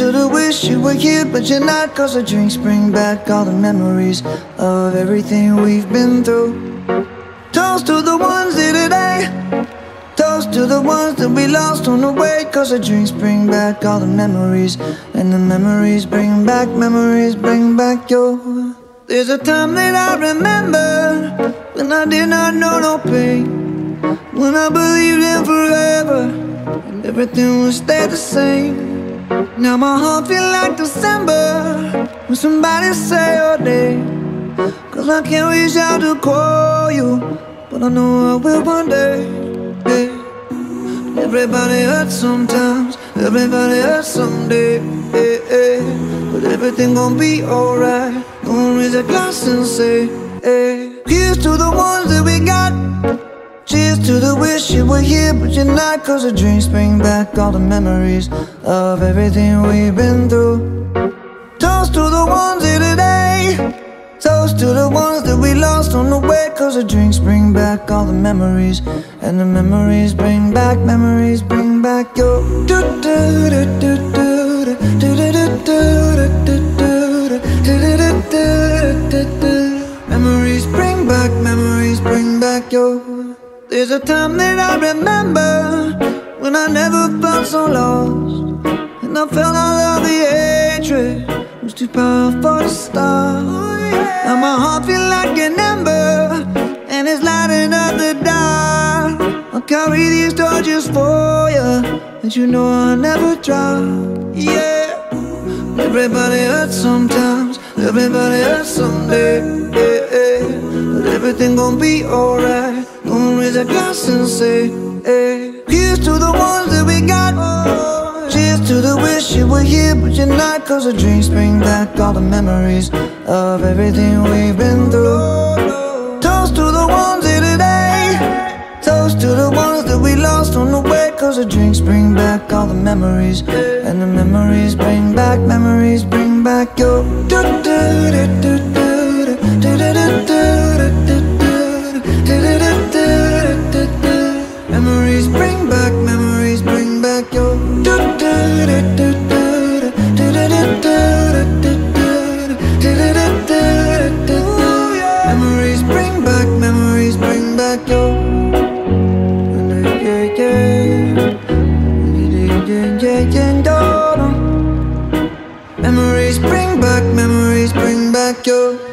to the wish you were here, but you're not. Cause the drinks bring back all the memories of everything we've been through. Toast to the ones here today. Toast to the ones that we lost on the way. Cause the drinks bring back all the memories, and the memories bring back your. There's a time that I remember when I did not know no pain, when I believed in forever and everything would stay the same. Now my heart feel like December when somebody say your name. Cause I can't reach out to call you, but I know I will one day. Hey. Everybody hurts sometimes, everybody hurts someday. Hey, hey. But everything gon' be alright. Gonna raise a glass and say, hey. Here's to the ones that we got. Cheers to the wish you were here, but you're not. Cause the drinks bring back all the memories of everything we've been through. Toast to the ones here today. Toast to the ones that we lost on the way. Cause the drinks bring back all the memories, and the memories bring back your. Memories bring back your. There's a time that I remember when I never felt so lost, and I felt all of the hatred was too powerful to stop. Now my heart feel like an ember, and it's lighting up the dark. I'll carry these torches for you, and you know I'll never drop. Yeah. Everybody hurts sometimes, everybody hurts someday. Yeah, yeah. But everything gon' be alright. Gonna raise a glass and say, hey. Here's to the ones that we got. Cheers to the wish you were here, but you're not. Cause the drinks bring back all the memories of everything we've been through. Toast to the ones here today. Toast to the ones that we lost on the way. Cause the drinks bring back all the memories, and the memories bring back your. Memories bring back your. Memories bring back your. Memories bring back your.